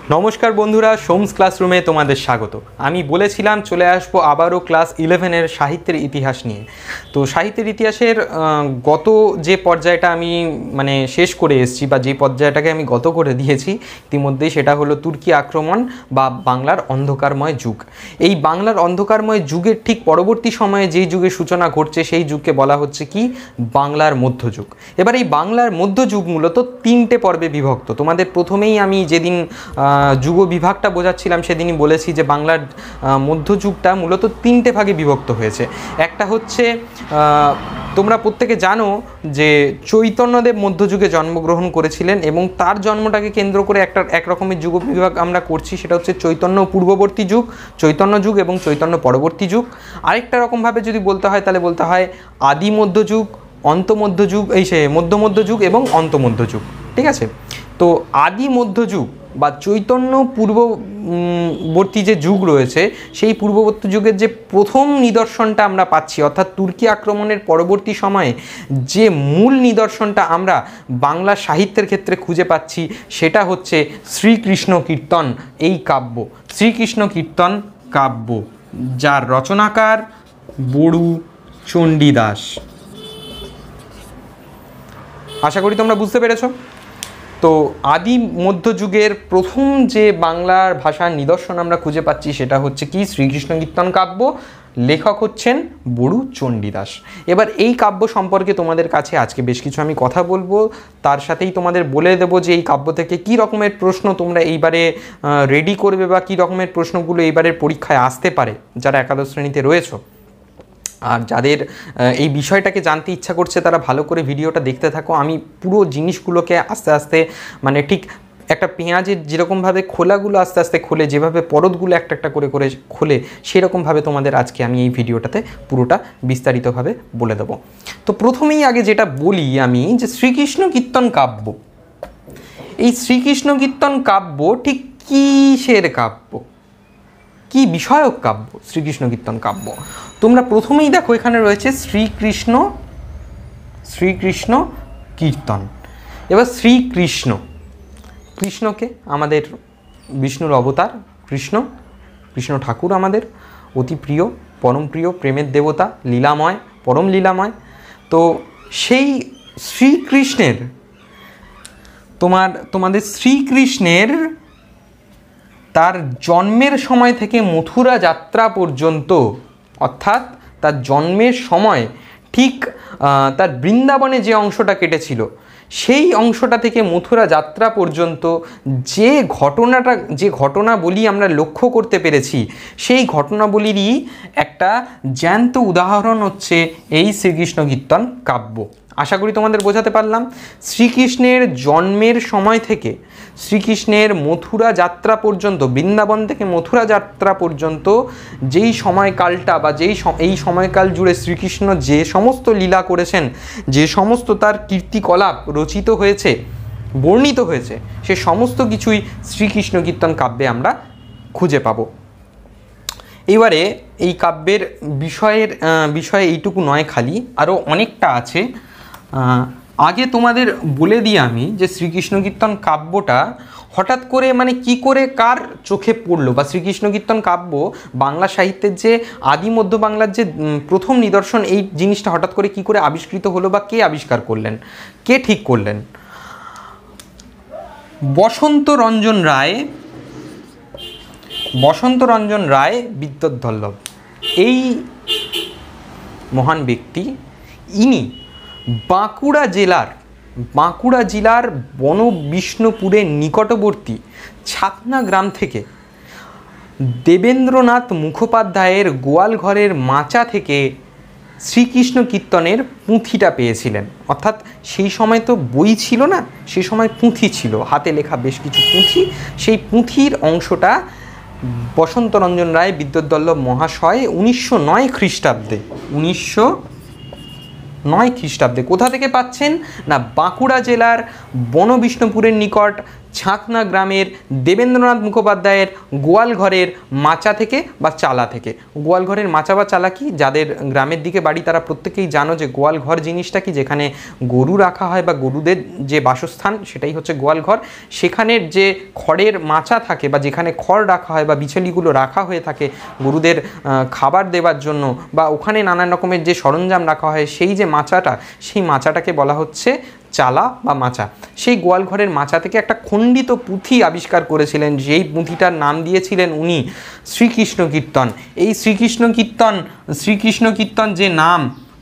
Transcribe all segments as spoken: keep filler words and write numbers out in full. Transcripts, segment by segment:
নমস্কার বন্ধুরা, সোমস ক্লাসরুমে তোমাদের স্বাগত। আমি বলেছিলাম চলে আসবো আবারও ক্লাস ইলেভেনের সাহিত্যের ইতিহাস নিয়ে। তো সাহিত্যের ইতিহাসের গত যে পর্যায়টা আমি মানে শেষ করে এসেছি বা যে পর্যায়টাকে আমি গত করে দিয়েছি ইতিমধ্যেই, সেটা হলো তুর্কি আক্রমণ বা বাংলার অন্ধকারময় যুগ। এই বাংলার অন্ধকারময় যুগের ঠিক পরবর্তী সময়ে যেই যুগের সূচনা ঘটছে সেই যুগকে বলা হচ্ছে কি বাংলার মধ্যযুগ। এবার এই বাংলার মধ্যযুগ মূলত তিনটে পর্বে বিভক্ত। তোমাদের প্রথমেই আমি যেদিন যুগ বিভাগটা বোঝাচ্ছিলাম সেদিনই বলেছি যে বাংলার মধ্যযুগটা মূলত তিনটে ভাগে বিভক্ত হয়েছে। একটা হচ্ছে, তোমরা প্রত্যেকে জানো যে চৈতন্যদেব মধ্যযুগে জন্মগ্রহণ করেছিলেন এবং তার জন্মটাকে কেন্দ্র করে একটা এক রকমের যুগ বিভাগ আমরা করছি, সেটা হচ্ছে চৈতন্য পূর্ববর্তী যুগ, চৈতন্য যুগ এবং চৈতন্য পরবর্তী যুগ। আরেকটা রকমভাবে যদি বলতে হয় তাহলে বলতে হয় আদি মধ্যযুগ, অন্ত মধ্যযুগ, এই সে মধ্য মধ্যযুগ এবং অন্ত মধ্যযুগ। ঠিক আছে? তো আদি মধ্যযুগ বা চৈতন্য পূর্ববর্তী যে যুগ রয়েছে সেই পূর্ববর্তী যুগের যে প্রথম নিদর্শনটা আমরা পাচ্ছি, অর্থাৎ তুর্কি আক্রমণের পরবর্তী সময়ে যে মূল নিদর্শনটা আমরা বাংলা সাহিত্যের ক্ষেত্রে খুঁজে পাচ্ছি সেটা হচ্ছে শ্রীকৃষ্ণ কীর্তন এই কাব্য। শ্রীকৃষ্ণ কীর্তন কাব্য, যার রচনাকার বড়ু চণ্ডীদাস। আশা করি তোমরা বুঝতে পেরেছো। তো আদি মধ্যযুগের প্রথম যে বাংলার ভাষার নিদর্শন আমরা খুঁজে পাচ্ছি সেটা হচ্ছে কি শ্রীকৃষ্ণ কীর্তন কাব্য। লেখক হচ্ছেন বড়ু চণ্ডীদাস। এবার এই কাব্য সম্পর্কে তোমাদের কাছে আজকে বেশ কিছু আমি কথা বলবো, তার সাথেই তোমাদের বলে দেবো যে এই কাব্য থেকে কী রকমের প্রশ্ন তোমরা এইবারে রেডি করবে বা কী রকমের প্রশ্নগুলো এইবারের পরীক্ষায় আসতে পারে যারা একাদশ শ্রেণীতে রয়েছো। আর যাদের এই বিষয়টাকে জানতে ইচ্ছা করছে তারা ভালো করে ভিডিওটা দেখতে থাকো। আমি পুরো জিনিসগুলোকে আস্তে আস্তে মানে ঠিক একটা পেঁয়াজের যেরকমভাবে খোলাগুলো আস্তে আস্তে খোলে, যেভাবে পরতগুলো একটা একটা করে করে খোলে, সেরকমভাবে তোমাদের আজকে আমি এই ভিডিওটাতে পুরোটা বিস্তারিতভাবে বলে দেবো। তো প্রথমেই আগে যেটা বলি আমি, যে শ্রীকৃষ্ণ কীর্তন কাব্য, এই শ্রীকৃষ্ণ কীর্তন কাব্য ঠিক কিসের কাব্য, কি বিষয়ক কাব্য শ্রীকৃষ্ণ কীর্তন কাব্য? তোমরা প্রথমেই দেখো এখানে রয়েছে শ্রীকৃষ্ণ শ্রীকৃষ্ণ কীর্তন। এবার শ্রীকৃষ্ণ, কৃষ্ণকে আমাদের বিষ্ণুর অবতার কৃষ্ণ, কৃষ্ণ ঠাকুর আমাদের অতি প্রিয়, পরম প্রিয়, প্রেমের দেবতা, লীলাময়, পরম লীলাময়। তো সেই শ্রীকৃষ্ণের তোমার তোমাদের শ্রীকৃষ্ণের তার জন্মের সময় থেকে মথুরা যাত্রা পর্যন্ত, অর্থাৎ তার জন্মের সময় ঠিক তার বৃন্দাবনে যে অংশটা কেটেছিল সেই অংশটা থেকে মথুরা যাত্রা পর্যন্ত যে ঘটনাটা যে ঘটনাবলী আমরা লক্ষ্য করতে পেরেছি সেই ঘটনাবলীরই একটা জ্যান্ত উদাহরণ হচ্ছে এই শ্রীকৃষ্ণ কীর্তন কাব্য। আশা করি তোমাদের বোঝাতে পারলাম। শ্রীকৃষ্ণের জন্মের সময় থেকে শ্রীকৃষ্ণের মথুরা যাত্রা পর্যন্ত, বৃন্দাবন থেকে মথুরা যাত্রা পর্যন্ত যেই সময়কালটা বা যেই এই সময়কাল জুড়ে শ্রীকৃষ্ণ যে সমস্ত লীলা করেছেন, যে সমস্ত তার কীর্তিকলাপ রচিত হয়েছে, বর্ণিত হয়েছে, সে সমস্ত কিছুই শ্রীকৃষ্ণ কীর্তন কাব্যে আমরা খুঁজে পাব। এবারে এই কাব্যের বিষয়ের বিষয়ে এইটুকু নয়, খালি আরও অনেকটা আছে। আগে তোমাদের বলে দিই আমি যে শ্রীকৃষ্ণ কীর্তন কাব্যটা হঠাৎ করে মানে কি করে কার চোখে পড়লো, বা শ্রীকৃষ্ণ কীর্তন কাব্য বাংলা সাহিত্যের যে আদি মধ্য বাংলার যে প্রথম নিদর্শন, এই জিনিসটা হঠাৎ করে কি করে আবিষ্কৃত হলো বা কে আবিষ্কার করলেন, কে ঠিক করলেন? বসন্ত রঞ্জন রায় বসন্ত রঞ্জন রায় বিদ্যোৎবল্লভ, এই মহান ব্যক্তি, ইনি বাঁকুড়া জেলার বাঁকুড়া জেলার বনবিষ্ণুপুরের নিকটবর্তী ছাতনা গ্রাম থেকে দেবেন্দ্রনাথ মুখোপাধ্যায়ের গোয়ালঘরের মাচা থেকে শ্রীকৃষ্ণ কীর্তনের পুঁথিটা পেয়েছিলেন। অর্থাৎ সেই সময় তো বই ছিল না, সেই সময় পুঁথি ছিল, হাতে লেখা বেশ কিছু পুঁথি। সেই পুঁথির অংশটা বসন্ত রঞ্জন রায় বিদ্যোৎবল্লভ মহাশয় উনিশশো নয় খ্রিস্টাব্দে উনিশশো নয় খ্রিস্টাব্দে কোথা থেকে পাচ্ছেন না, বাঁকুড়া জেলার বনবিষ্ণুপুরের নিকট ছাতনা গ্রামের দেবেন্দ্রনাথ মুখোপাধ্যায়ের গোয়ালঘরের মাচা থেকে বা চালা থেকে। গোয়ালঘরের মাচা বা চালা কি, যাদের গ্রামের দিকে বাড়ি তারা প্রত্যেকেই জানো যে গোয়ালঘর জিনিসটা কি, যেখানে গরু রাখা হয় বা গরুদের যে বাসস্থান সেটাই হচ্ছে গোয়ালঘর। সেখানের যে খড়ের মাচা থাকে বা যেখানে খড় রাখা হয় বা বিছালিগুলো রাখা হয়ে থাকে গরুদের খাবার দেওয়ার জন্য, বা ওখানে নানান রকমের যে সরঞ্জাম রাখা হয় সেই যে মাচাটা, সেই মাচাটাকে বলা হচ্ছে চালা বা মাচা। সেই গোয়ালঘরের মাচা থেকে একটা খণ্ডিত পুঁথি আবিষ্কার করেছিলেন, যেই পুঁথিটার নাম দিয়েছিলেন উনি শ্রীকৃষ্ণ কীর্তন। এই শ্রীকৃষ্ণ কীর্তন শ্রীকৃষ্ণ কীর্তন যে নাম,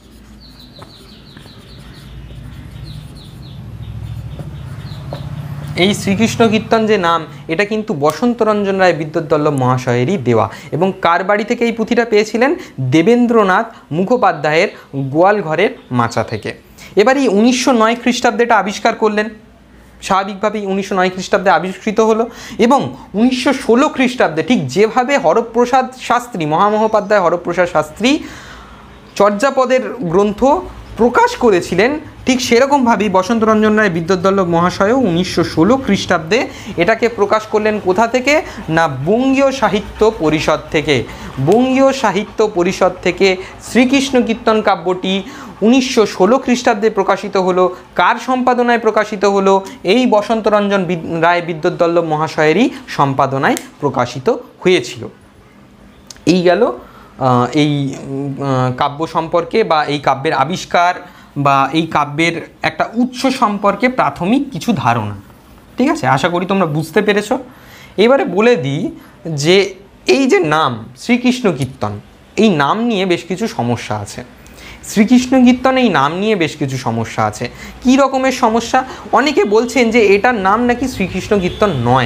এই শ্রীকৃষ্ণ কীর্তন যে নাম, এটা কিন্তু বসন্তরঞ্জন রায় বিদ্যুৎবল্লভ মহাশয়েরই দেওয়া। এবং কার বাড়ি থেকে এই পুঁথিটা পেয়েছিলেন? দেবেন্দ্রনাথ মুখোপাধ্যায়ের গোয়ালঘরের মাচা থেকে। এবার এই উনিশশো নয় খ্রিস্টাব্দে এটা আবিষ্কার করলেন, স্বাভাবিকভাবেই উনিশশো নয় খ্রিস্টাব্দে আবিষ্কৃত হলো। এবং উনিশশো ষোলো খ্রিস্টাব্দে ঠিক যেভাবে হরপ্রসাদ শাস্ত্রী, মহামহোপাধ্যায় হরপ্রসাদ শাস্ত্রী চর্যাপদের গ্রন্থ প্রকাশ করেছিলেন, ঠিক সেরকমভাবেই বসন্তরঞ্জন রায় বিদ্যুৎবল্লভ মহাশয়ও উনিশশো ষোলো খ্রিস্টাব্দে এটাকে প্রকাশ করলেন। কোথা থেকে? না, বঙ্গীয় সাহিত্য পরিষদ থেকে। বঙ্গীয় সাহিত্য পরিষদ থেকে শ্রীকৃষ্ণ কীর্তন কাব্যটি উনিশশো ষোলো খ্রিস্টাব্দে প্রকাশিত হলো। কার সম্পাদনায় প্রকাশিত হলো? এই বসন্তরঞ্জন রায় বিদ্যুৎবল্লভ মহাশয়েরই সম্পাদনায় প্রকাশিত হয়েছিল। এই গেল এই কাব্য সম্পর্কে বা এই কাব্যের আবিষ্কার বা এই কাব্যের একটা উৎস সম্পর্কে প্রাথমিক কিছু ধারণা। ঠিক আছে, আশা করি তোমরা বুঝতে পেরেছো। এবারে বলে দিই যে এই যে নাম শ্রীকৃষ্ণ কীর্তন, এই নাম নিয়ে বেশ কিছু সমস্যা আছে। শ্রীকৃষ্ণ কীর্তন এই নাম নিয়ে বেশ কিছু সমস্যা আছে। কী রকমের সমস্যা? অনেকে বলছেন যে এটার নাম নাকি শ্রীকৃষ্ণ কীর্তন নয়।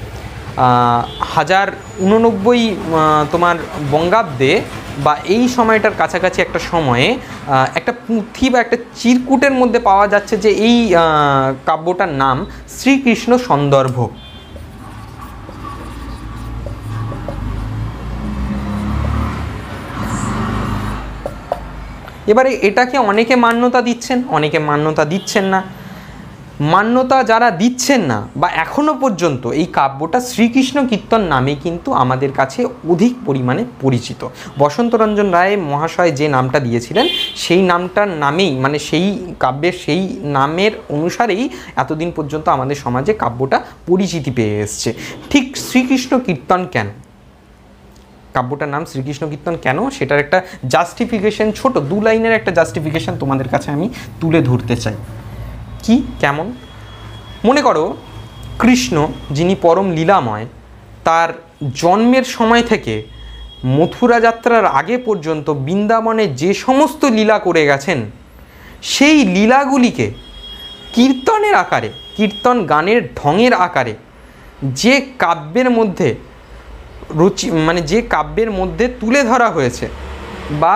হাজার উননব্বই তোমার বঙ্গাব্দে বা এই সময়টার কাছাকাছি একটা সময়ে একটা পুঁথি বা একটা চিরকুটের মধ্যে পাওয়া যাচ্ছে যে এই কাব্যটার নাম শ্রীকৃষ্ণ সন্দর্ভ। এবারে এটাকে অনেকে মান্যতা দিচ্ছেন, অনেকে মান্যতা দিচ্ছেন না। মান্যতা যারা দিচ্ছেন না বা এখনও পর্যন্ত এই কাব্যটা শ্রীকৃষ্ণ কীর্তন নামে কিন্তু আমাদের কাছে অধিক পরিমাণে পরিচিত। বসন্তরঞ্জন রায় মহাশয় যে নামটা দিয়েছিলেন সেই নামটার নামেই, মানে সেই কাব্যের সেই নামের অনুসারেই এতদিন পর্যন্ত আমাদের সমাজে কাব্যটা পরিচিতি পেয়ে এসছে। ঠিক শ্রীকৃষ্ণ কীর্তন কেন, কাব্যটার নাম শ্রীকৃষ্ণ কীর্তন কেন, সেটার একটা জাস্টিফিকেশন, ছোট দু লাইনের একটা জাস্টিফিকেশন তোমাদের কাছে আমি তুলে ধরতে চাই। কি, কেমন? মনে করো কৃষ্ণ যিনি পরম লীলাময়, তার জন্মের সময় থেকে মথুরা যাত্রার আগে পর্যন্ত বৃন্দাবনে যে সমস্ত লীলা করে গেছেন, সেই লীলাগুলিকে কীর্তনের আকারে, কীর্তন গানের ঢঙের আকারে যে কাব্যের মধ্যে রুচি, মানে যে কাব্যের মধ্যে তুলে ধরা হয়েছে বা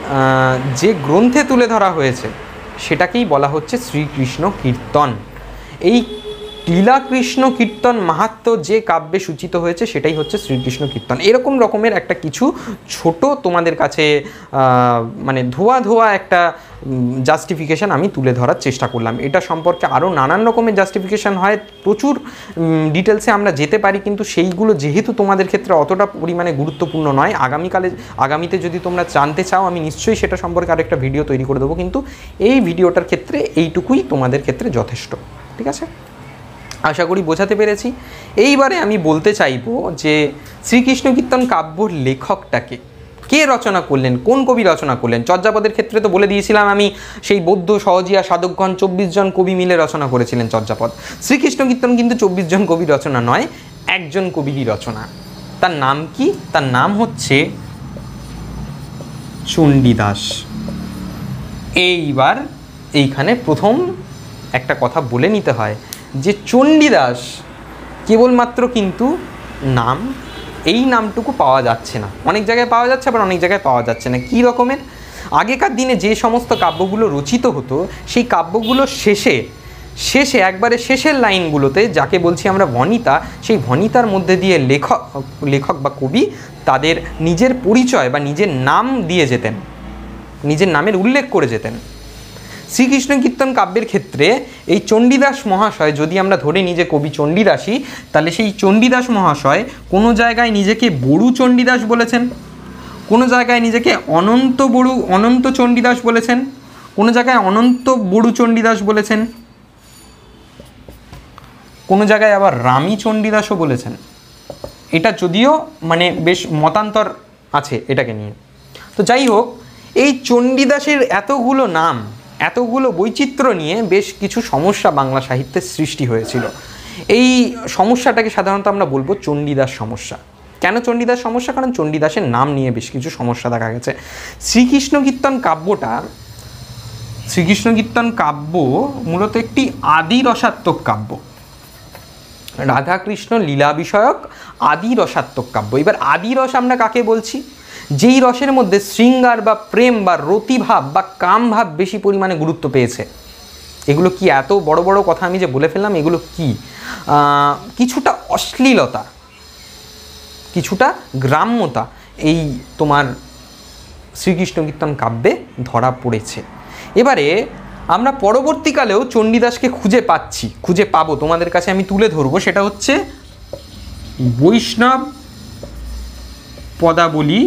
যে গ্রন্থে তুলে ধরা হয়েছে, সেটাকেই বলা হচ্ছে শ্রীকৃষ্ণ কীর্তন। এই লীলাকৃষ্ণ কীর্তন মাহাত্ম্য যে কাব্যে সূচিত হয়েছে সেটাই হচ্ছে শ্রীকৃষ্ণ কীর্তন। এরকম রকমের একটা কিছু ছোট তোমাদের কাছে মানে ধোয়া ধোয়া একটা জাস্টিফিকেশান আমি তুলে ধরার চেষ্টা করলাম। এটা সম্পর্কে আরও নানান রকমের জাস্টিফিকেশান হয়, প্রচুর ডিটেলসে আমরা যেতে পারি, কিন্তু সেইগুলো যেহেতু তোমাদের ক্ষেত্রে অতটা পরিমাণে গুরুত্বপূর্ণ নয়, আগামীকালে আগামীতে যদি তোমরা জানতে চাও আমি নিশ্চয়ই সেটা সম্পর্কে আরেকটা ভিডিও তৈরি করে দেবো, কিন্তু এই ভিডিওটার ক্ষেত্রে এইটুকুই তোমাদের ক্ষেত্রে যথেষ্ট। ঠিক আছে, আশা করি বোঝাতে পেরেছি। এইবারে আমি বলতে চাইবো যে শ্রীকৃষ্ণ কীর্তন কাব্যর লেখকটাকে কে রচনা করলেন, কোন কবি রচনা করলেন। চর্যাপদের ক্ষেত্রে তো বলে দিয়েছিলাম আমি, সেই বৌদ্ধ সহজিয়া সাধকগণ চব্বিশ জন কবি মিলে রচনা করেছিলেন চর্যাপদ। শ্রীকৃষ্ণ কীর্তন কিন্তু চব্বিশ জন কবি রচনা নয়, একজন কবিরই রচনা। তার নাম কি? তার নাম হচ্ছে চণ্ডীদাস। এইবার এইখানে প্রথম একটা কথা বলে নিতে হয় যে চণ্ডীদাস কেবলমাত্র কিন্তু নাম, এই নামটুকু পাওয়া যাচ্ছে না। অনেক জায়গায় পাওয়া যাচ্ছে, আবার অনেক জায়গায় পাওয়া যাচ্ছে না। কী রকমের? আগেকার দিনে যে সমস্ত কাব্যগুলো রচিত হতো, সেই কাব্যগুলো শেষে শেষে একবারে শেষের লাইনগুলোতে যাকে বলছি আমরা ভণিতা, সেই ভণিতার মধ্যে দিয়ে লেখক লেখক বা কবি তাদের নিজের পরিচয় বা নিজের নাম দিয়ে যেতেন, নিজের নামের উল্লেখ করে যেতেন। শ্রীকৃষ্ণ কীর্তন কাব্যের ক্ষেত্রে এই চণ্ডীদাস মহাশয়, যদি আমরা ধরে নিই যে কবি চণ্ডীদাসই, তাহলে সেই চণ্ডীদাস মহাশয় কোনো জায়গায় নিজেকে বড়ু চণ্ডীদাস বলেছেন, কোনো জায়গায় নিজেকে অনন্ত বড়ু অনন্ত চণ্ডীদাস বলেছেন, কোনো জায়গায় অনন্ত বড়ু চণ্ডীদাস বলেছেন, কোনো জায়গায় আবার রামী চণ্ডীদাসও বলেছেন। এটা যদিও মানে বেশ মতান্তর আছে এটাকে নিয়ে। তো যাই হোক, এই চণ্ডীদাসের এতগুলো নাম, এতগুলো বৈচিত্র্য নিয়ে বেশ কিছু সমস্যা বাংলা সাহিত্যের সৃষ্টি হয়েছিল। এই সমস্যাটাকে সাধারণত আমরা বলবো চণ্ডীদাস সমস্যা। কেন চণ্ডীদাস সমস্যা? কারণ চণ্ডীদাসের নাম নিয়ে বেশ কিছু সমস্যা দেখা গেছে। শ্রীকৃষ্ণ কীর্তন কাব্যটা শ্রীকৃষ্ণ কীর্তন কাব্য মূলত একটি আদি রসাত্মক কাব্য, রাধাকৃষ্ণ লীলা বিষয়ক আদি রসাত্মক কাব্য। এবার আদি রস আমরা কাকে বলছি? যেই রসের মধ্যে শৃঙ্গার বা প্রেম বা রতিভাব বা কামভাব বেশি পরিমাণে গুরুত্ব পেয়েছে। এগুলো কি? এত বড় বড় কথা আমি যে বলে ফেললাম, এগুলো কি? কিছুটা অশ্লীলতা, কিছুটা গ্রাম্যতা এই তোমার শ্রীকৃষ্ণ কীর্তন কাব্যে ধরা পড়েছে। এবারে আমরা পরবর্তীকালেও চণ্ডীদাসকে খুঁজে পাচ্ছি, খুঁজে পাবো, তোমাদের কাছে আমি তুলে ধরবো। সেটা হচ্ছে বৈষ্ণব পদাবলী।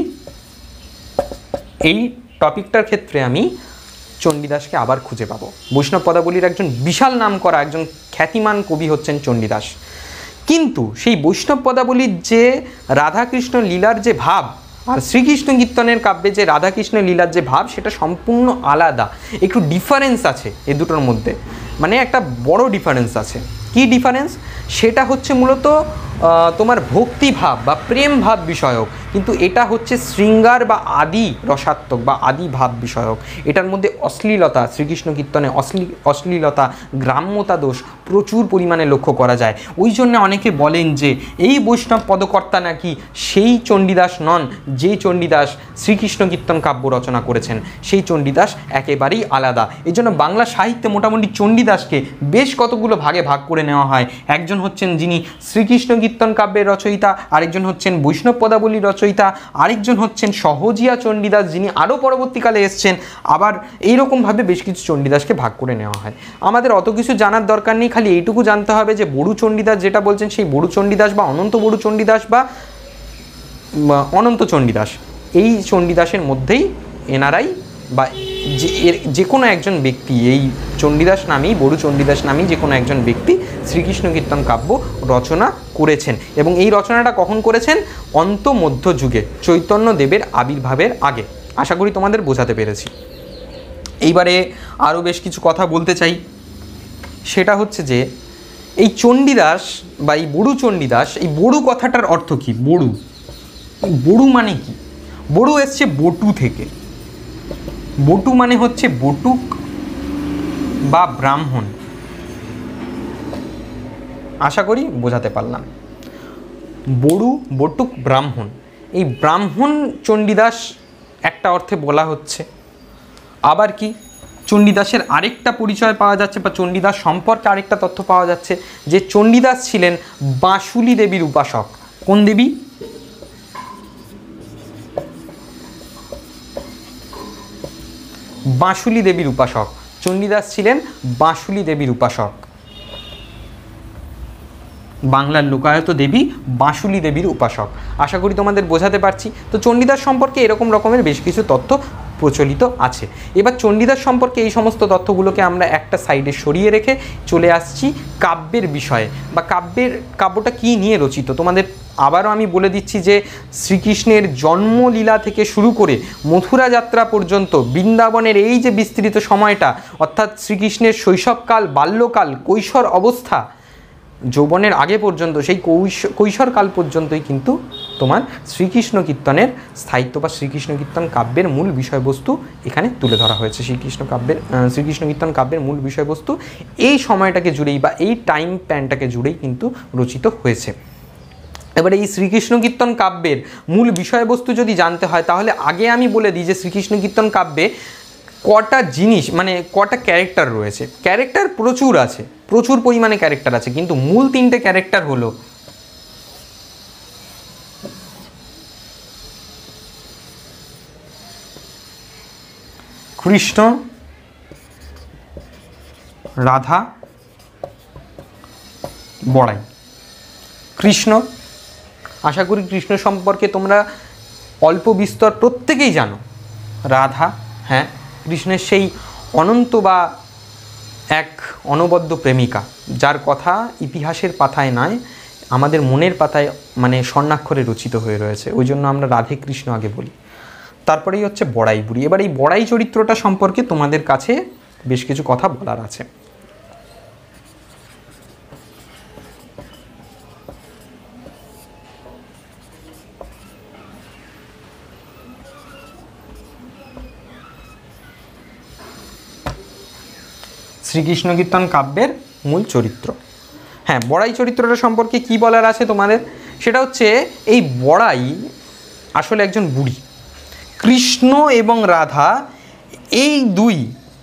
এই টপিকটার ক্ষেত্রে আমি চণ্ডীদাসকে আবার খুঁজে পাবো। বৈষ্ণব পদাবলীর একজন বিশাল নাম করা একজন খ্যাতিমান কবি হচ্ছেন চণ্ডীদাস। কিন্তু সেই বৈষ্ণব পদাবলীর যে রাধাকৃষ্ণ লীলার যে ভাব আর শ্রীকৃষ্ণ কীর্তনের কাব্যে যে রাধাকৃষ্ণ লীলার যে ভাব, সেটা সম্পূর্ণ আলাদা। একটু ডিফারেন্স আছে এই দুটোর মধ্যে, মানে একটা বড় ডিফারেন্স আছে। কি ডিফারেন্স? সেটা হচ্ছে মূলত তোমার ভক্তিভাব বা প্রেম ভাব বিষয়ক, কিন্তু এটা হচ্ছে শৃঙ্গার বা আদি রসাত্মক বা আদি ভাব বিষয়ক। এটার মধ্যে অশ্লীলতা, শ্রীকৃষ্ণ কীর্তনে অশ্লী অশ্লীলতা গ্রাম্যতা দোষ প্রচুর পরিমাণে লক্ষ্য করা যায়। ওই জন্য অনেকে বলেন যে এই বৈষ্ণব পদকর্তা নাকি সেই চণ্ডীদাস নন, যেই চণ্ডীদাস শ্রীকৃষ্ণ কীর্তন কাব্য রচনা করেছেন। সেই চণ্ডীদাস একেবারেই আলাদা। এই জন্য বাংলা সাহিত্যে মোটামুটি চণ্ডীদাসকে বেশ কতগুলো ভাগে ভাগ করে নেওয়া হয়। একজন হচ্ছেন যিনি শ্রীকৃষ্ণ কীর্তন কাব্যের রচয়িতা, আরেকজন হচ্ছেন বৈষ্ণব পদাবলীর রচয়িতা, আরেকজন হচ্ছেন সহজিয়া চণ্ডীদাস যিনি আরও পরবর্তীকালে এসছেন। আবার এইরকমভাবে বেশ কিছু চণ্ডীদাসকে ভাগ করে নেওয়া হয়। আমাদের অত কিছু জানার দরকার নেই, খালি এইটুকু জানতে হবে যে বড়ু চণ্ডীদাস যেটা বলছেন, সেই বড়ু চণ্ডীদাস বা অনন্ত বড়ু চণ্ডীদাস বা অনন্ত চণ্ডীদাস, এই চণ্ডীদাসের মধ্যেই এনারাই বা যে এর যে কোনো একজন ব্যক্তি, এই চণ্ডীদাস নামেই বড়ু চণ্ডীদাস নামেই যে কোনো একজন ব্যক্তি শ্রীকৃষ্ণ কীর্তন কাব্য রচনা করেছেন। এবং এই রচনাটা কখন করেছেন? অন্ত মধ্য যুগে, চৈতন্য দেবের আবির্ভাবের আগে। আশা করি তোমাদের বোঝাতে পেরেছি। এইবারে আরও বেশ কিছু কথা বলতে চাই। সেটা হচ্ছে যে এই চণ্ডীদাস বা এই বড়ু চণ্ডীদাস, এই বড়ু কথাটার অর্থ কী? বড়ু, বড়ু মানে কি? বড়ু এসছে বটু থেকে। বটু মানে হচ্ছে বটুক বা ব্রাহ্মণ। আশা করি বোঝাতে পারলাম। বড়ু, বটুক, ব্রাহ্মণ। এই ব্রাহ্মণ চণ্ডীদাস একটা অর্থে বলা হচ্ছে। আবার কি চণ্ডীদাসের আরেকটা পরিচয় পাওয়া যাচ্ছে বা চণ্ডীদাস সম্পর্কে আরেকটা তথ্য পাওয়া যাচ্ছে যে চণ্ডীদাস ছিলেন বাঁশুলী দেবীর উপাসক। কোন দেবী? বাঁশুলী দেবীর উপাসক। চণ্ডীদাস ছিলেন বাঁশুলী দেবীর উপাসক। বাংলার লোকায়ত দেবী বাঁশুলী দেবীর উপাসক। আশা করি তোমাদের বোঝাতে পারছি। তো চণ্ডীদাস সম্পর্কে এরকম রকমের বেশ কিছু তথ্য প্রচলিত আছে। এবার চণ্ডীদাস সম্পর্কে এই সমস্ত তথ্যগুলোকে আমরা একটা সাইডে সরিয়ে রেখে চলে আসছি কাব্যের বিষয়ে বা কাব্যের কাব্যটা কী নিয়ে রচিত। তোমাদের আবারও আমি বলে দিচ্ছি যে শ্রীকৃষ্ণের জন্মলীলা থেকে শুরু করে মথুরা যাত্রা পর্যন্ত বৃন্দাবনের এই যে বিস্তৃত সময়টা, অর্থাৎ শ্রীকৃষ্ণের শৈশবকাল, বাল্যকাল, কৈশোর অবস্থা, যৌবনের আগে পর্যন্ত, সেই কৈশোরকাল পর্যন্তই কিন্তু তোমার শ্রীকৃষ্ণ কীর্তনের স্থায়িত্ব বা শ্রীকৃষ্ণ কীর্তন কাব্যের মূল বিষয়বস্তু এখানে তুলে ধরা হয়েছে। শ্রীকৃষ্ণ কাব্যের শ্রীকৃষ্ণ কীর্তন কাব্যের মূল বিষয়বস্তু এই সময়টাকে জুড়েই বা এই টাইম প্যানটাকে জুড়েই কিন্তু রচিত হয়েছে। এবারে এই শ্রীকৃষ্ণ কীর্তন কাব্যের মূল বিষয়বস্তু যদি জানতে হয়, তাহলে আগে আমি বলে দিই যে শ্রীকৃষ্ণ কীর্তন কাব্যে কটা জিনিস মানে কটা ক্যারেক্টার রয়েছে। ক্যারেক্টার প্রচুর আছে, প্রচুর পরিমাণে ক্যারেক্টার আছে, কিন্তু মূল তিনটে ক্যারেক্টার হলো কৃষ্ণ, রাধা, বড়াই। কৃষ্ণ, আশা করি কৃষ্ণ সম্পর্কে তোমরা অল্প বিস্তর প্রত্যেকেই জানো। রাধা, হ্যাঁ, কৃষ্ণের সেই অনন্ত বা এক অনবদ্য প্রেমিকা, যার কথা ইতিহাসের পাতায় নয়, আমাদের মনের পাতায় মানে স্বর্ণাক্ষরে রচিত হয়ে রয়েছে। ওই জন্য আমরা রাধে কৃষ্ণ আগে বলি। তারপরেই হচ্ছে বড়াই বুড়ি। এবার এই বড়াই চরিত্রটা সম্পর্কে তোমাদের কাছে বেশ কিছু কথা বলার আছে। শ্রীকৃষ্ণ কীর্তন কাব্যের মূল চরিত্র। হ্যাঁ, বড়াই চরিত্রটা সম্পর্কে কি বলার আছে তোমাদের, সেটা হচ্ছে এই বড়াই আসলে একজন বুড়ি। কৃষ্ণ এবং রাধা এই দুই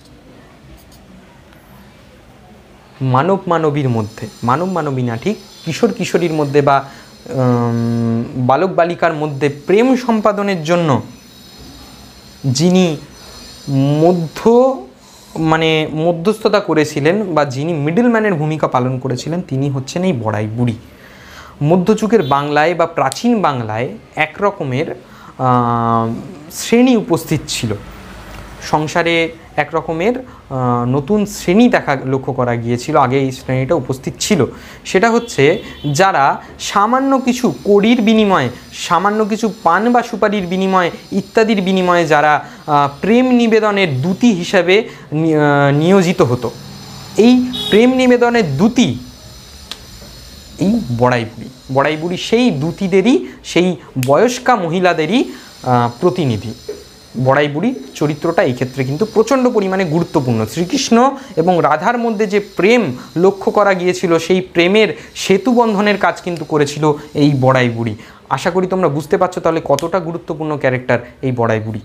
মানব মানবীর মধ্যে, মানব মানবী না ঠিক, কিশোর কিশোরীর মধ্যে বা বালক বালিকার মধ্যে প্রেম সম্পাদনের জন্য যিনি মধ্য মানে মধ্যস্থতা করেছিলেন বা যিনি মিডলম্যানের ভূমিকা পালন করেছিলেন, তিনি হচ্ছেন এই বড়াই বুড়ি। মধ্যযুগের বাংলায় বা প্রাচীন বাংলায় এক রকমের শ্রেণী উপস্থিত ছিল। সংসারে এক রকমের নতুন শ্রেণী দেখা লক্ষ্য করা গিয়েছিল, আগে এই শ্রেণীটা উপস্থিত ছিল। সেটা হচ্ছে যারা সামান্য কিছু কড়ির বিনিময়ে, সামান্য কিছু পান বা সুপারির বিনিময়ে ইত্যাদির বিনিময়ে যারা প্রেম নিবেদনের দূতি হিসাবে নিয়োজিত হতো। এই প্রেম নিবেদনের দূতি এই বড়াই বুড়ি। বড়াই বুড়ি সেই দূতিদেরই, সেই বয়স্কা মহিলাদেরই প্রতিনিধি। বড়াই বুড়ি চরিত্রটা এই ক্ষেত্রে কিন্তু প্রচণ্ড পরিমাণে গুরুত্বপূর্ণ। শ্রীকৃষ্ণ এবং রাধার মধ্যে যে প্রেম লক্ষ্য করা গিয়েছিল, সেই প্রেমের সেতু বন্ধনের কাজ কিন্তু করেছিল এই বড়াই বুড়ি। আশা করি তোমরা বুঝতে পারছো তাহলে কতটা গুরুত্বপূর্ণ ক্যারেক্টার এই বড়াই বুড়ি।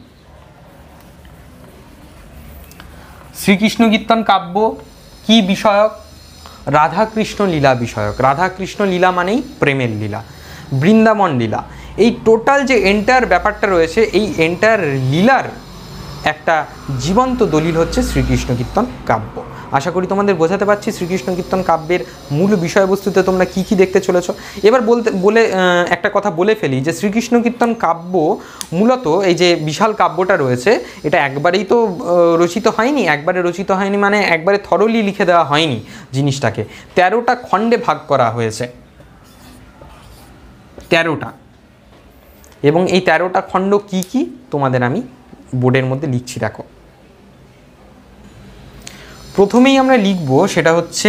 শ্রীকৃষ্ণ কীর্তন কাব্য কি বিষয়ক? রাধা কৃষ্ণ লীলা বিষয়ক। রাধা কৃষ্ণ লীলা মানেই প্রেমের লীলা, বৃন্দাবন লীলা। এই টোটাল যে এন্টায়ার ব্যাপারটা রয়েছে, এই এন্টায়ার লীলার একটা জীবন্ত দলিল হচ্ছে শ্রীকৃষ্ণ কীর্তন কাব্য। আশা করি তোমাদের বোঝাতে পারছি শ্রীকৃষ্ণ কীর্তন কাব্যের মূল বিষয়বস্তুতে তোমরা কি কি দেখতে চলেছ। এবার বলতে বলে একটা কথা বলে ফেলি যে শ্রীকৃষ্ণ কীর্তন কাব্য মূলত এই যে বিশাল কাব্যটা রয়েছে, এটা একবারেই তো রচিত হয়নি। একবারে রচিত হয়নি মানে একবারে থরলি লিখে দেওয়া হয়নি জিনিসটাকে। তেরোটা খণ্ডে ভাগ করা হয়েছে, তেরোটা। এবং এই তেরোটা খণ্ড কি কি তোমাদের আমি বোর্ডের মধ্যে লিখছি, দেখো। প্রথমেই আমরা লিখব সেটা হচ্ছে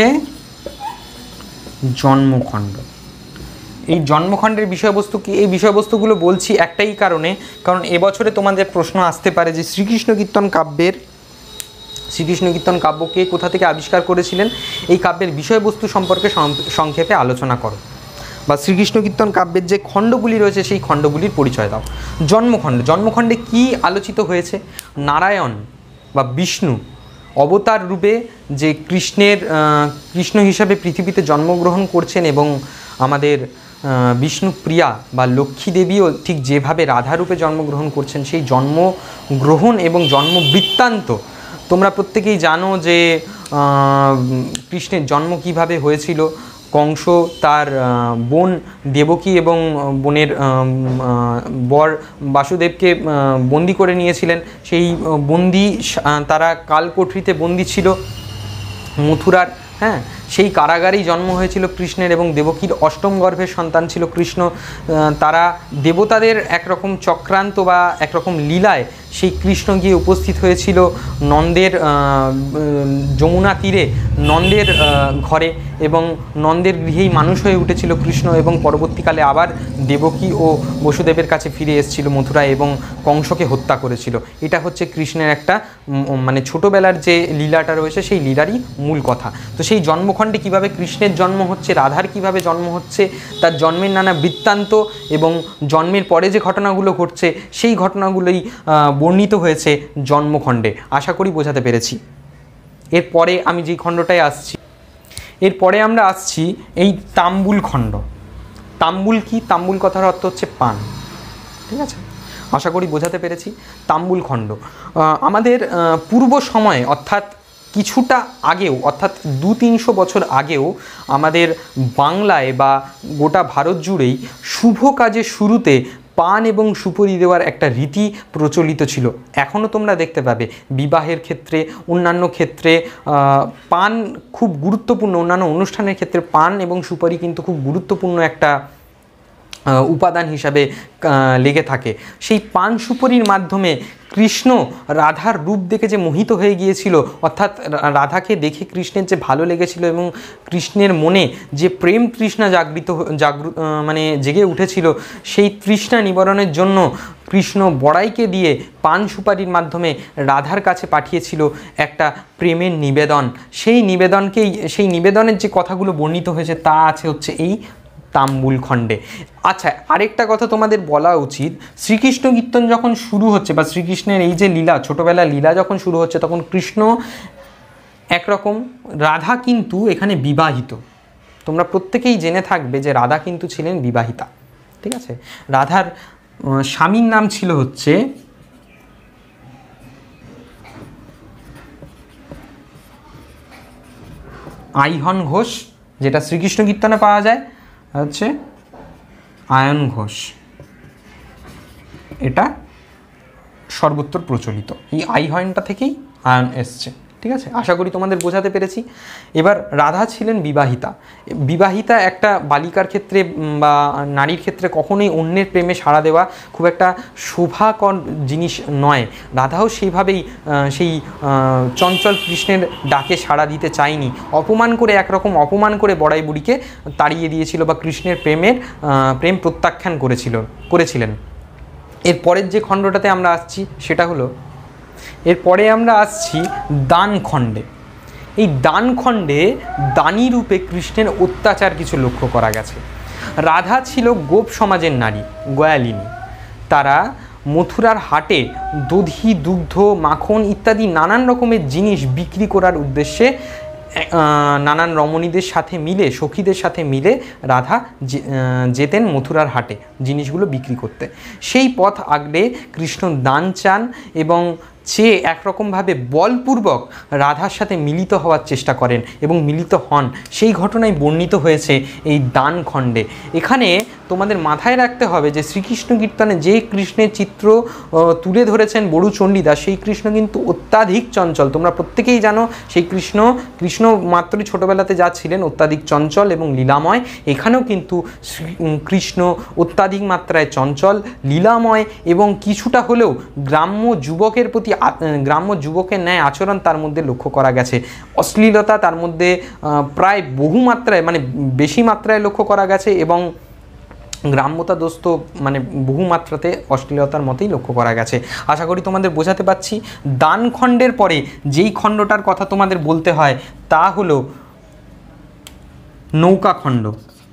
জন্মখণ্ড। এই জন্মখণ্ডের বিষয়বস্তু কি? এই বিষয়বস্তুগুলো বলছি একটাই কারণে, কারণ এবছরে তোমাদের প্রশ্ন আসতে পারে যে শ্রীকৃষ্ণ কীর্তন কাব্যের শ্রীকৃষ্ণ কীর্তন কাব্যকে কোথা থেকে আবিষ্কার করেছিলেন, এই কাব্যের বিষয়বস্তু সম্পর্কে সংক্ষেপে আলোচনা করো, বা শ্রীকৃষ্ণ কীর্তন কাব্যের যে খণ্ডগুলি রয়েছে সেই খণ্ডগুলির পরিচয় দাও। জন্মখণ্ড, জন্মখণ্ডে কি আলোচিত হয়েছে? নারায়ণ বা বিষ্ণু অবতার রূপে যে কৃষ্ণের কৃষ্ণ হিসাবে পৃথিবীতে জন্মগ্রহণ করছেন, এবং আমাদের বিষ্ণুপ্রিয়া বা লক্ষ্মী দেবীও ঠিক যেভাবে রাধারূপে জন্মগ্রহণ করছেন, সেই জন্মগ্রহণ এবং জন্ম বৃত্তান্ত তোমরা প্রত্যেকেই জানো যে কৃষ্ণের জন্ম কিভাবে হয়েছিল। কংস তার বোন দেবকী এবং বোনের বর বাসুদেবকে বন্দি করে নিয়েছিলেন। সেই বন্দি তারা কালকোঠরিতে বন্দি ছিল মথুরার, হ্যাঁ, সেই কারাগারেই জন্ম হয়েছিল কৃষ্ণের, এবং দেবকীর অষ্টম গর্ভের সন্তান ছিল কৃষ্ণ। তারা দেবতাদের একরকম চক্রান্ত বা একরকম লীলায় সেই কৃষ্ণ গিয়ে উপস্থিত হয়েছিল নন্দের যমুনা তীরে, নন্দের ঘরে, এবং নন্দের গৃহেই মানুষ হয়ে উঠেছিল কৃষ্ণ, এবং পরবর্তীকালে আবার দেবকী ও বসুদেবের কাছে ফিরে এসেছিল মথুরায় এবং কংসকে হত্যা করেছিল। এটা হচ্ছে কৃষ্ণের একটা মানে ছোটোবেলার যে লীলাটা রয়েছে সেই লীলারই মূল কথা। তো সেই জন্মখণ্ডে কিভাবে কৃষ্ণের জন্ম হচ্ছে, রাধার কিভাবে জন্ম হচ্ছে, তার জন্মের নানা বৃত্তান্ত এবং জন্মের পরে যে ঘটনাগুলো ঘটছে সেই ঘটনাগুলোই বর্ণিত হয়েছে জন্মখণ্ডে। আশা করি বোঝাতে পেরেছি। এরপরে আমি যেই খণ্ডটায় আসছি, এরপরে আমরা আসছি এই তাম্বুল খণ্ড। তাম্বুল কি? তাম্বুল কথার অর্থ হচ্ছে পান, ঠিক আছে? আশা করি বোঝাতে পেরেছি। তাম্বুল খণ্ড আমাদের পূর্ব সময়ে, অর্থাৎ কিছুটা আগেও অর্থাৎ দু তিনশো বছর আগেও আমাদের বাংলায় বা গোটা ভারত জুড়েই শুভ কাজের শুরুতে পান এবং সুপারি দেওয়ার একটা রীতি প্রচলিত ছিল। এখনও তোমরা দেখতে পাবে বিবাহের ক্ষেত্রে, অন্যান্য ক্ষেত্রে পান খুব গুরুত্বপূর্ণ, অন্যান্য অনুষ্ঠানের ক্ষেত্রে পান এবং সুপারি কিন্তু খুব গুরুত্বপূর্ণ একটা উপাদান হিসাবে লেগে থাকে। সেই পান সুপারির মাধ্যমে কৃষ্ণ রাধার রূপ দেখে যে মোহিত হয়ে গিয়েছিল, অর্থাৎ রাধাকে দেখে কৃষ্ণের যে ভালো লেগেছিল এবং কৃষ্ণের মনে যে প্রেম তৃষ্ণা জাগৃত জাগৃত মানে জেগে উঠেছিল, সেই তৃষ্ণা নিবারণের জন্য কৃষ্ণ বড়াইকে দিয়ে পান সুপারির মাধ্যমে রাধার কাছে পাঠিয়েছিল একটা প্রেমের নিবেদন। সেই নিবেদনকেই, সেই নিবেদনের যে কথাগুলো বর্ণিত হয়েছে তা আছে হচ্ছে এই তাম্বুল খণ্ডে। আচ্ছা, আরেকটা কথা তোমাদের বলা উচিত, শ্রীকৃষ্ণ কীর্তন যখন শুরু হচ্ছে বা শ্রীকৃষ্ণের এই যে লীলা, ছোটোবেলা লীলা যখন শুরু হচ্ছে, তখন কৃষ্ণ একরকম, রাধা কিন্তু এখানে বিবাহিত। তোমরা প্রত্যেকেই জেনে থাকবে যে রাধা কিন্তু ছিলেন বিবাহিতা, ঠিক আছে। রাধার স্বামীর নাম ছিল হচ্ছে আইহন ঘোষ, যেটা শ্রীকৃষ্ণ কীর্তনে পাওয়া যায় হচ্ছে আয়ন ঘোষ। এটা সর্বত্র প্রচলিত, এই আইহনটা থেকেই আয়ন এসছে, ঠিক আছে। আশা করি তোমাদের বোঝাতে পেরেছি। এবার রাধা ছিলেন বিবাহিতা। বিবাহিতা একটা বালিকার ক্ষেত্রে বা নারীর ক্ষেত্রে কখনোই অন্যের প্রেমে সাড়া দেওয়া খুব একটা শোভাকর জিনিস নয়। রাধাও সেইভাবেই সেই চঞ্চল কৃষ্ণের ডাকে সাড়া দিতে চায়নি, অপমান করে, একরকম অপমান করে বড়াই বুড়িকে তাড়িয়ে দিয়েছিল বা কৃষ্ণের প্রেমের প্রেম প্রত্যাখ্যান করেছিল করেছিলেন এর পরের যে খণ্ডটাতে আমরা আসছি সেটা হলো, এরপরে আমরা আসছি দান খণ্ডে। এই দান খণ্ডে দানী রূপে কৃষ্ণের অত্যাচার কিছু লক্ষ্য করা গেছে। রাধা ছিল গোপ সমাজের নারী, গয়ালিনী। তারা মথুরার হাটে দধি, দুগ্ধ, মাখন ইত্যাদি নানান রকমের জিনিস বিক্রি করার উদ্দেশ্যে নানান রমণীদের সাথে মিলে, সখীদের সাথে মিলে রাধা যেতেন মথুরার হাটে জিনিসগুলো বিক্রি করতে। সেই পথ আগলে কৃষ্ণ দান চান এবং চেয়ে একরকমভাবে বলপূর্বক রাধার সাথে মিলিত হওয়ার চেষ্টা করেন এবং মিলিত হন। সেই ঘটনাই বর্ণিত হয়েছে এই দান খণ্ডে। এখানে তোমাদের মাথায় রাখতে হবে যে শ্রীকৃষ্ণ কীর্তনে যে কৃষ্ণের চিত্র তুলে ধরেছেন বড়ু চণ্ডীদাস, সেই কৃষ্ণ কিন্তু অত্যাধিক চঞ্চল। তোমরা প্রত্যেকেই জানো সেই কৃষ্ণ কৃষ্ণ মাত্রই ছোটোবেলাতে যা ছিলেন অত্যাধিক চঞ্চল এবং লীলাময়। এখানেও কিন্তু কৃষ্ণ অত্যাধিক মাত্রায় চঞ্চল, লীলাময় এবং কিছুটা হলেও গ্রাম্য যুবকের প্রতি, গ্রাম্য যুবকের ন্যায় আচরণ তার মধ্যে লক্ষ্য করা গেছে। অশ্লীলতা তার মধ্যে প্রায় বহু মাত্রায়, মানে বেশি মাত্রায় লক্ষ্য করা গেছে এবং গ্রাম্যতা দোস্ত মানে বহু মাত্রাতে অশ্লীলতার মতেই লক্ষ্য করা গেছে। আশা করি তোমাদের বোঝাতে পারছি। দান খণ্ডের পরে যেই খণ্ডটার কথা তোমাদের বলতে হয় তা হলো নৌকা খণ্ড।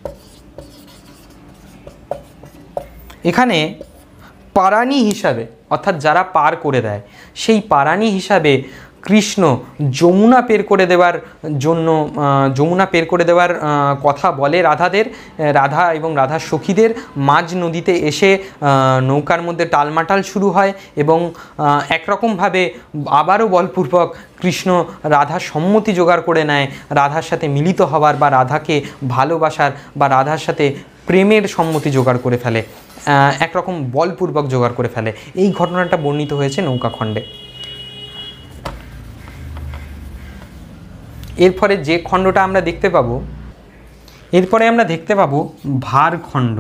এখানে পারানি হিসাবে, অর্থাৎ যারা পার করে দেয়, সেই পারানি হিসাবে কৃষ্ণ যমুনা পের করে দেওয়ার জন্য, যমুনা পের করে দেওয়ার কথা বলে রাধাদের, রাধা এবং রাধার সখীদের। মাঝ নদীতে এসে নৌকার মধ্যে টালমাটাল শুরু হয় এবং একরকমভাবে আবারও বলপূর্বক কৃষ্ণ রাধার সম্মতি জোগাড় করে নেয় রাধার সাথে মিলিত হওয়ার বা রাধাকে ভালোবাসার বা রাধার সাথে প্রেমের সম্মতি জোগাড় করে ফেলে, একরকম বলপূর্বক জোগাড় করে ফেলে। এই ঘটনাটা বর্ণিত হয়েছে নৌকা খণ্ডে। এরপরে যে খণ্ডটা আমরা দেখতে পাবো, এরপরে আমরা দেখতে পাবো ভার খণ্ড।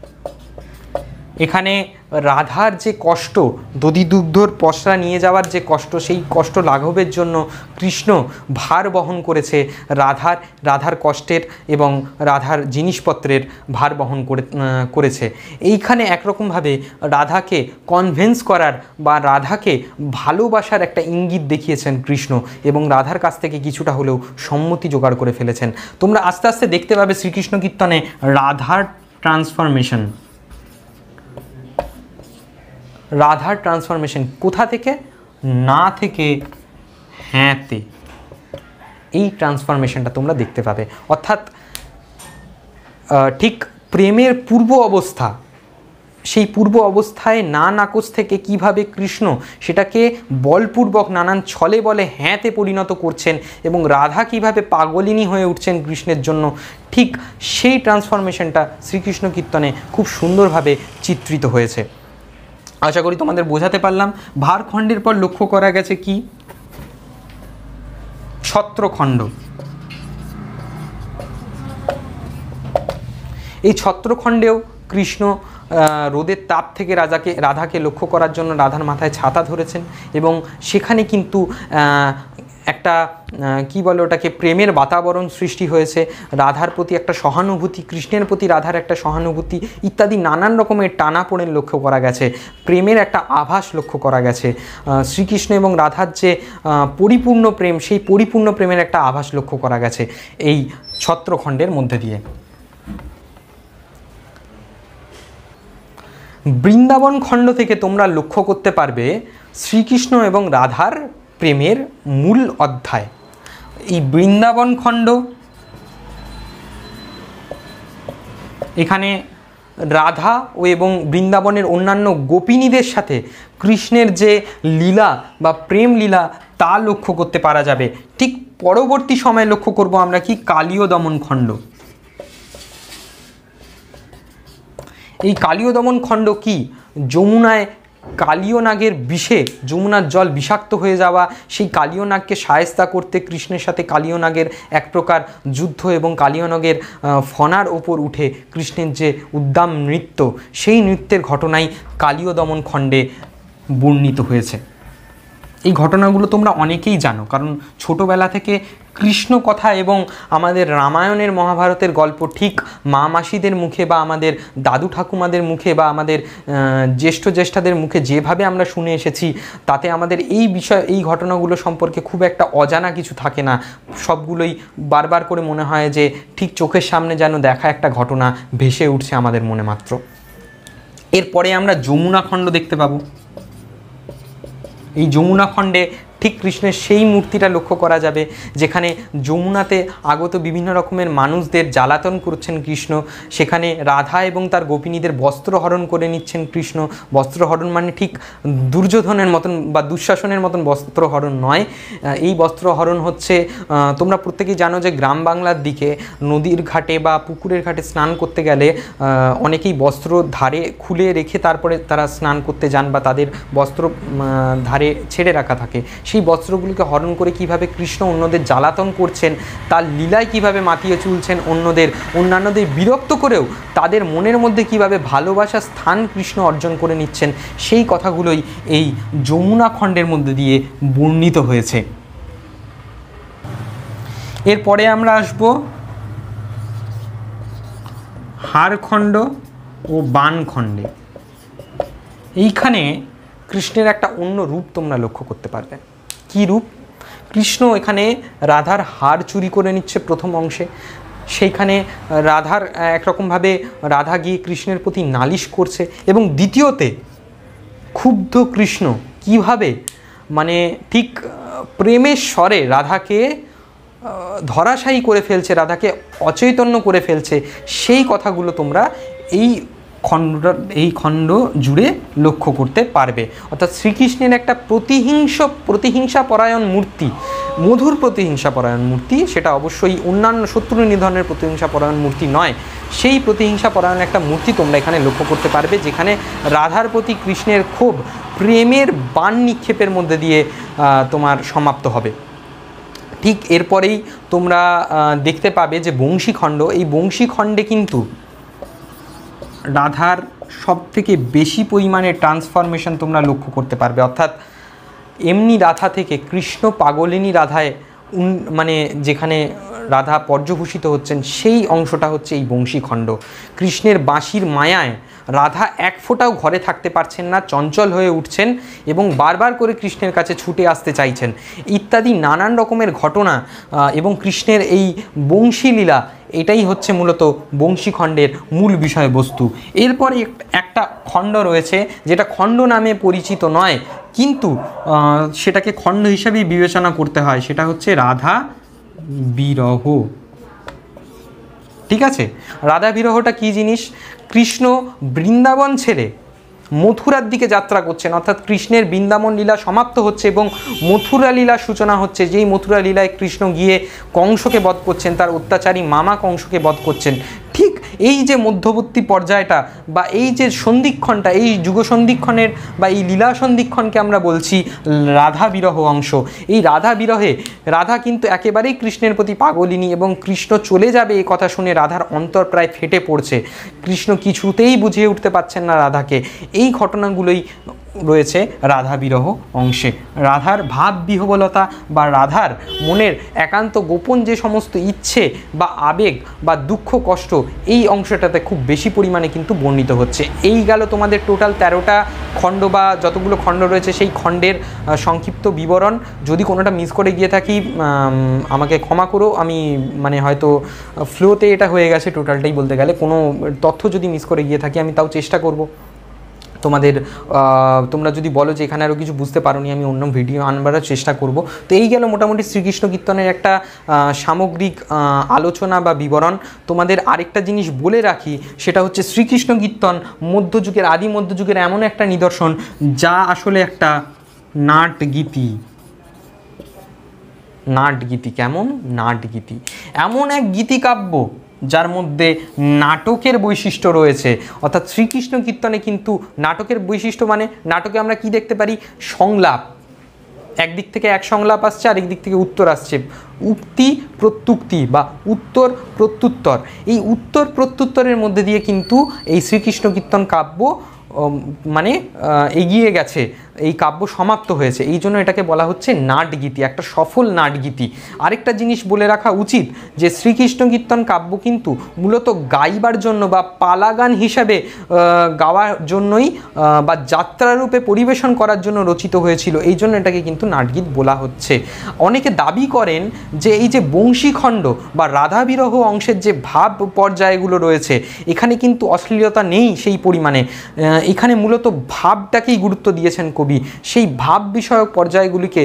এখানে রাধার যে কষ্ট, দধি দুগ্ধর পসরা নিয়ে যাওয়ার যে কষ্ট, সেই কষ্ট লাঘবের জন্য কৃষ্ণ ভার বহন করেছে, রাধার রাধার কষ্টের এবং রাধার জিনিসপত্রের ভার বহন করে করেছে। এইখানে একরকমভাবে রাধাকে কনভিন্স করার বা রাধাকে ভালোবাসার একটা ইঙ্গিত দেখিয়েছেন কৃষ্ণ এবং রাধার কাছ থেকে কিছুটা হলেও সম্মতি জোগাড় করে ফেলেছেন। তোমরা আস্তে আস্তে দেখতে পাবে শ্রীকৃষ্ণ কীর্তনে রাধার ট্রান্সফরমেশন, রাধার ট্রান্সফরমেশন কোথা থেকে, না থেকে হ্যাঁতে, এই ট্রান্সফরমেশনটা তোমরা দেখতে পাবে। অর্থাৎ ঠিক প্রেমের পূর্ব অবস্থা সেই পূর্ব অবস্থায় না নাকচ থেকে কিভাবে কৃষ্ণ সেটাকে বলপূর্বক নানান ছলে বলে হ্যাঁতে পরিণত করছেন এবং রাধা কিভাবে পাগলিনী হয়ে উঠছেন কৃষ্ণের জন্য, ঠিক সেই ট্রান্সফরমেশনটা শ্রীকৃষ্ণ কীর্তনে খুব সুন্দরভাবে চিত্রিত হয়েছে। আশা করি তোমাদের বোঝাতে পারলাম। ভারখণ্ডের পর লক্ষ্য করা গেছে কি ছত্রখণ্ড। এই ছত্রখণ্ডেও কৃষ্ণ রোদের তাপ থেকে রাজাকে রাধাকে লক্ষ্য করার জন্য রাধার মাথায় ছাতা ধরেছেন এবং সেখানে কিন্তু একটা কি বলে ওটাকে প্রেমের বাতাবরণ সৃষ্টি হয়েছে। রাধার প্রতি একটা সহানুভূতি, কৃষ্ণের প্রতি রাধার একটা সহানুভূতি ইত্যাদি নানান রকমের টানাপোড়েন লক্ষ্য করা গেছে, প্রেমের একটা আভাস লক্ষ্য করা গেছে। শ্রীকৃষ্ণ এবং রাধার যে পরিপূর্ণ প্রেম, সেই পরিপূর্ণ প্রেমের একটা আভাস লক্ষ্য করা গেছে এই ছত্রখণ্ডের মধ্যে দিয়ে। বৃন্দাবন খণ্ড থেকে তোমরা লক্ষ্য করতে পারবে শ্রীকৃষ্ণ এবং রাধার প্রেমের মূল অধ্যায়। এই বৃন্দাবন খণ্ড, এখানে রাধা ও এবং বৃন্দাবনের অন্যান্য গোপিনীদের সাথে কৃষ্ণের যে লীলা বা প্রেম লীলা তা লক্ষ্য করতে পারা যাবে। ঠিক পরবর্তী সময়ে লক্ষ্য করব আমরা কি কালীয় দমন খণ্ড। এই কালীয় দমন খণ্ড কি যমুনায় কালীয় নাগের বিষে যমুনার জল বিষাক্ত হয়ে যাওয়া, সেই কালীয় নাগকে শায়েস্তা করতে কৃষ্ণের সাথে কালীয় নাগের এক প্রকার যুদ্ধ এবং কালীয় নাগের ফনার ওপর উঠে কৃষ্ণের যে উদ্দাম নৃত্য, সেই নৃত্যের ঘটনাই কালীয় দমন খণ্ডে বর্ণিত হয়েছে। এই ঘটনাগুলো তোমরা অনেকেই জানো, কারণ ছোটোবেলা থেকে কৃষ্ণ কথা এবং আমাদের রামায়ণের মহাভারতের গল্প ঠিক মা মাসিদের মুখে বা আমাদের দাদু ঠাকুমাদের মুখে বা আমাদের জ্যেষ্ঠ জ্যেষ্ঠাদের মুখে যেভাবে আমরা শুনে এসেছি, তাতে আমাদের এই বিষয় এই ঘটনাগুলো সম্পর্কে খুব একটা অজানা কিছু থাকে না। সবগুলোই বারবার করে মনে হয় যে ঠিক চোখের সামনে যেন দেখা একটা ঘটনা ভেসে উঠছে আমাদের মনে মাত্র। এরপরে আমরা যমুনা খণ্ড দেখতে পাবো। এই যমুনা খণ্ডে ঠিক কৃষ্ণের সেই মূর্তিটা লক্ষ্য করা যাবে যেখানে যমুনাতে আগত বিভিন্ন রকমের মানুষদের জ্বালাতন করছেন কৃষ্ণ। সেখানে রাধা এবং তার গোপিনীদের বস্ত্র হরণ করে নিচ্ছেন কৃষ্ণ। বস্ত্র হরণ মানে ঠিক দুর্যোধনের মতন বা দুঃশাসনের মতন বস্ত্র হরণ নয়। এই বস্ত্র হরণ হচ্ছে, তোমরা প্রত্যেকেই জানো যে গ্রাম বাংলার দিকে নদীর ঘাটে বা পুকুরের ঘাটে স্নান করতে গেলে অনেকেই বস্ত্র ধারে খুলে রেখে তারপরে তারা স্নান করতে যান বা তাদের বস্ত্র ধারে ছেড়ে রাখা থাকে। সেই বস্ত্রগুলিকে হরণ করে কিভাবে কৃষ্ণ অন্যদের জ্বালাতন করছেন, তার লীলায় কিভাবে মাতিয়ে চলছেন অন্যদের, অন্যান্যদের বিরক্ত করেও তাদের মনের মধ্যে কিভাবে ভালোবাসার স্থান কৃষ্ণ অর্জন করে নিচ্ছেন, সেই কথাগুলোই এই যমুনা খণ্ডের মধ্যে দিয়ে বর্ণিত হয়েছে। এরপরে আমরা আসব হারখণ্ড ও বাণখণ্ডে। এইখানে কৃষ্ণের একটা অন্য রূপ তোমরা লক্ষ্য করতে পারবে। কি রূপ? কৃষ্ণ এখানে রাধার হার চুরি করে নিচ্ছে প্রথম অংশে। সেইখানে রাধার একরকমভাবে রাধা গিয়ে কৃষ্ণের প্রতি নালিশ করছে এবং দ্বিতীয়তে ক্ষুব্ধ কৃষ্ণ কিভাবে মানে ঠিক প্রেমের স্বরে রাধাকে ধরাশায়ী করে ফেলছে, রাধাকে অচৈতন্য করে ফেলছে, সেই কথাগুলো তোমরা এই খণ্ড এই খণ্ড জুড়ে লক্ষ্য করতে পারবে। অর্থাৎ শ্রীকৃষ্ণের একটা প্রতিহিংস প্রতিহিংসা পরায়ণ মূর্তি, মধুর প্রতিহিংসা পরায়ণ মূর্তি, সেটা অবশ্যই অন্যান্য শত্রু নিধনের প্রতিহিংসা পরায়ণ মূর্তি নয়। সেই প্রতিহিংসা পরায়ণ একটা মূর্তি তোমরা এখানে লক্ষ্য করতে পারবে, যেখানে রাধার প্রতি কৃষ্ণের ক্ষোভ প্রেমের বাণ নিক্ষেপের মধ্যে দিয়ে তোমার সমাপ্ত হবে। ঠিক এরপরেই তোমরা দেখতে পাবে যে বংশীখণ্ড। এই বংশীখণ্ডে কিন্তু রাধার সব থেকে বেশি পরিমাণে ট্রান্সফরমেশন তোমরা লক্ষ্য করতে পারবে। অর্থাৎ এমনি রাধা থেকে কৃষ্ণ পাগলিনী রাধায় মানে যেখানে রাধা পর্যভূষিত হচ্ছেন, সেই অংশটা হচ্ছে এই বংশীখণ্ড। কৃষ্ণের বাঁশির মায়ায় রাধা এক ফোঁটাও ঘরে থাকতে পারছেন না, চঞ্চল হয়ে উঠছেন এবং বারবার করে কৃষ্ণের কাছে ছুটে আসতে চাইছেন ইত্যাদি নানান রকমের ঘটনা এবং কৃষ্ণের এই বংশী লীলা, এটাই হচ্ছে মূলত বংশীখণ্ডের মূল বিষয়বস্তু। এরপরে একটা খণ্ড রয়েছে যেটা খণ্ড নামে পরিচিত নয়, কিন্তু সেটাকে খণ্ড হিসাবেই বিবেচনা করতে হয়, সেটা হচ্ছে রাধা বিরহ। ঠিক আছে। রাধা বিরহটা কী জিনিস? কৃষ্ণ বৃন্দাবন ছেড়ে মথুরার দিকে যাত্রা করছেন, অর্থাৎ কৃষ্ণের বৃন্দাবন লীলা সমাপ্ত হচ্ছে এবং মথুরা লীলা সূচনা হচ্ছে। যেই মথুরা লীলায় কৃষ্ণ গিয়ে কংসকে বধ করছেন, তার অত্যাচারী মামা কংসকে বধ করছেন, ঠিক এই যে মধ্যবর্তী পর্যায়টা বা এই যে সন্ধিক্ষণটা, এই যুগ সন্ধিক্ষণের বা এই লীলা সন্ধিক্ষণকে আমরা বলছি রাধা বিরহ অংশ। এই রাধা বিরহে রাধা কিন্তু একেবারেই কৃষ্ণের প্রতি পাগলিনী এবং কৃষ্ণ চলে যাবে এই কথা শুনে রাধার অন্তর প্রায় ফেটে পড়ছে। কৃষ্ণ কিছুতেই বুঝিয়ে উঠতে পারছেন না রাধাকে। এই ঘটনাগুলোই রয়েছে রাধা বিরহ অংশে। রাধার ভাব বিহবলতা বা রাধার মনের একান্ত গোপন যে সমস্ত ইচ্ছে বা আবেগ বা দুঃখ কষ্ট, এই অংশটাতে খুব বেশি পরিমাণে কিন্তু বর্ণিত হচ্ছে। এই গেল তোমাদের টোটাল তেরোটা খণ্ড বা যতগুলো খণ্ড রয়েছে সেই খণ্ডের সংক্ষিপ্ত বিবরণ। যদি কোনোটা মিস করে গিয়ে থাকি আমাকে ক্ষমা করো, আমি মানে হয়তো ফ্লোতে এটা হয়ে গেছে টোটালটাই বলতে গেলে। কোনো তথ্য যদি মিস করে গিয়ে থাকি আমি তাও চেষ্টা করব তোমাদের, তোমরা যদি বলো যে এখানে আরও কিছু বুঝতে পারোনি, আমি অন্য ভিডিও আনবার চেষ্টা করব। তো এই গেল মোটামুটি শ্রীকৃষ্ণ কীর্তনের একটা সামগ্রিক আলোচনা বা বিবরণ। তোমাদের আরেকটা জিনিস বলে রাখি, সেটা হচ্ছে শ্রীকৃষ্ণ কীর্তন মধ্যযুগের, আদি মধ্যযুগের এমন একটা নিদর্শন যা আসলে একটা নাটগীতি। নাটগীতি কেমন? নাটগীতি এমন এক গীতিকাব্য যার মধ্যে নাটকের বৈশিষ্ট্য রয়েছে। অর্থাৎ শ্রীকৃষ্ণ কীর্তনে কিন্তু নাটকের বৈশিষ্ট্য মানে নাটকে আমরা কি দেখতে পারি? সংলাপ, একদিক থেকে এক সংলাপ আসছে, আরেক দিক থেকে উত্তর আসছে। উক্তি প্রত্যুক্তি বা উত্তর প্রত্যুত্তর, এই উত্তর প্রত্যুত্তরের মধ্যে দিয়ে কিন্তু এই শ্রীকৃষ্ণ কীর্তন কাব্য মানে এগিয়ে গেছে, এই কাব্য সমাপ্ত হয়েছে। এই জন্য এটাকে বলা হচ্ছে নাটগীতি, একটা সফল নাটগীতি। আরেকটা জিনিস বলে রাখা উচিত যে শ্রীকৃষ্ণ কীর্তন কাব্য কিন্তু মূলত গাইবার জন্য বা পালাগান হিসাবে গাওয়ার জন্যই বা যাত্রারূপে পরিবেশন করার জন্য রচিত হয়েছিল। এই জন্য এটাকে কিন্তু নাটগীত বলা হচ্ছে। অনেকে দাবি করেন যে এই যে বংশীখণ্ড বা রাধা বিরহ অংশের যে ভাব পর্যায়গুলো রয়েছে, এখানে কিন্তু অশ্লীলতা নেই সেই পরিমাণে। এখানে মূলত ভাবটাকেই গুরুত্ব দিয়েছেন কবি। সেই ভাব বিষয়ক পর্যায়গুলিকে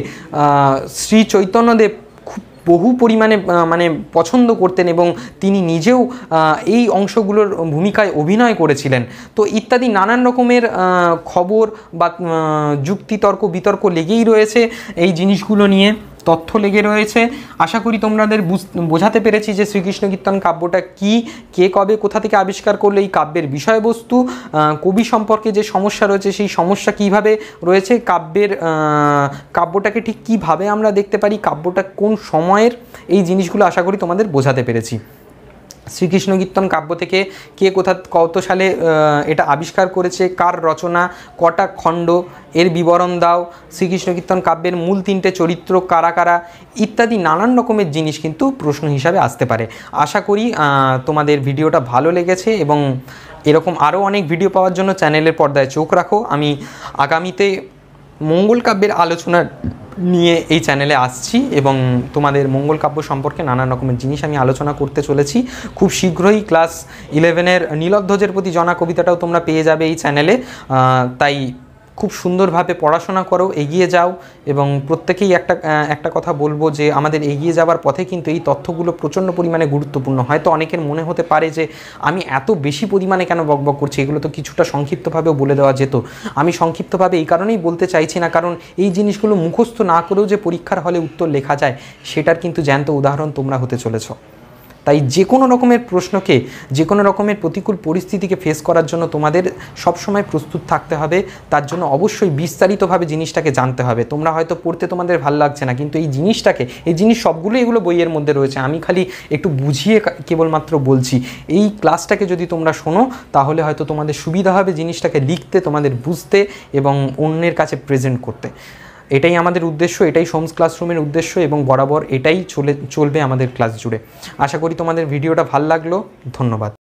শ্রী চৈতন্যদেব খুব বহু পরিমাণে মানে পছন্দ করতেন এবং তিনি নিজেও এই অংশগুলোর ভূমিকায় অভিনয় করেছিলেন। তো ইত্যাদি নানান রকমের খবর বা যুক্তিতর্ক বিতর্ক লেগেই রয়েছে এই জিনিসগুলো নিয়ে, তথ্য লেগে রয়েছে। আশা করি তোমাদের বোঝাতে পেরেছি যে শ্রীকৃষ্ণ কীর্তন কাব্যটা কি, কে কবে কোথা থেকে আবিষ্কার করলে, এই কাব্যের বিষয়বস্তু, কবি সম্পর্কে যে সমস্যা রয়েছে সেই সমস্যা কিভাবে রয়েছে, কাব্যের কাব্যটাকে ঠিক কিভাবে আমরা দেখতে পারি, কাব্যটা কোন সময়ের, এই জিনিসগুলো আশা করি তোমাদের বোঝাতে পেরেছি। শ্রীকৃষ্ণ কীর্তন কাব্য থেকে কে কোথা কত সালে এটা আবিষ্কার করেছে, কার রচনা, কটা খণ্ড, এর বিবরণ দাও, শ্রীকৃষ্ণ কীর্তন কাব্যের মূল তিনটে চরিত্র কারা কারা, ইত্যাদি নানান রকমের জিনিস কিন্তু প্রশ্ন হিসাবে আসতে পারে। আশা করি তোমাদের ভিডিওটা ভালো লেগেছে এবং এরকম আরও অনেক ভিডিও পাওয়ার জন্য চ্যানেলের পর্দায় চোখ রাখো। আমি আগামীতে মঙ্গল কাব্যের আলোচনা নিয়ে এই চ্যানেলে আসছি এবং তোমাদের মঙ্গল কাব্য সম্পর্কে নানান রকমের জিনিস আমি আলোচনা করতে চলেছি। খুব শীঘ্রই ক্লাস ইলেভেনের নীলধ্বজের প্রতি জনা কবিতাটাও তোমরা পেয়ে যাবে এই চ্যানেলে। তাই খুব সুন্দরভাবে পড়াশোনা করো, এগিয়ে যাও এবং প্রত্যেকেই একটা একটা কথা বলবো যে আমাদের এগিয়ে যাওয়ার পথে কিন্তু এই তথ্যগুলো প্রচণ্ড পরিমাণে গুরুত্বপূর্ণ। হয়তো অনেকের মনে হতে পারে যে আমি এত বেশি পরিমাণে কেন বকবক করছি, এগুলো তো কিছুটা সংক্ষিপ্তভাবেও বলে দেওয়া যেত। আমি সংক্ষিপ্তভাবে এই কারণেই বলতে চাইছি না, কারণ এই জিনিসগুলো মুখস্থ না করেও যে পরীক্ষার হলে উত্তর লেখা যায় সেটার কিন্তু জ্যান্ত উদাহরণ তোমরা হতে চলেছ। তাই যে কোনো রকমের প্রশ্নকে, যে কোনো রকমের প্রতিকূল পরিস্থিতিকে ফেস করার জন্য তোমাদের সবসময় প্রস্তুত থাকতে হবে। তার জন্য অবশ্যই বিস্তারিতভাবে জিনিসটাকে জানতে হবে। তোমরা হয়তো পড়তে তোমাদের ভালো লাগছে না, কিন্তু এই জিনিসটাকে, এই জিনিস সবগুলো এগুলো বইয়ের মধ্যে রয়েছে, আমি খালি একটু বুঝিয়ে কেবলমাত্র বলছি। এই ক্লাসটাকে যদি তোমরা শোনো তাহলে হয়তো তোমাদের সুবিধা হবে জিনিসটাকে লিখতে, তোমাদের বুঝতে এবং অন্যের কাছে প্রেজেন্ট করতে। এটাই আমাদের উদ্দেশ্য, এটাই সোমস ক্লাসরুমের উদ্দেশ্য এবং বরাবর এটাই চলে চলবে আমাদের ক্লাস জুড়ে। আশা করি তোমাদের ভিডিওটা ভালো লাগলো। ধন্যবাদ।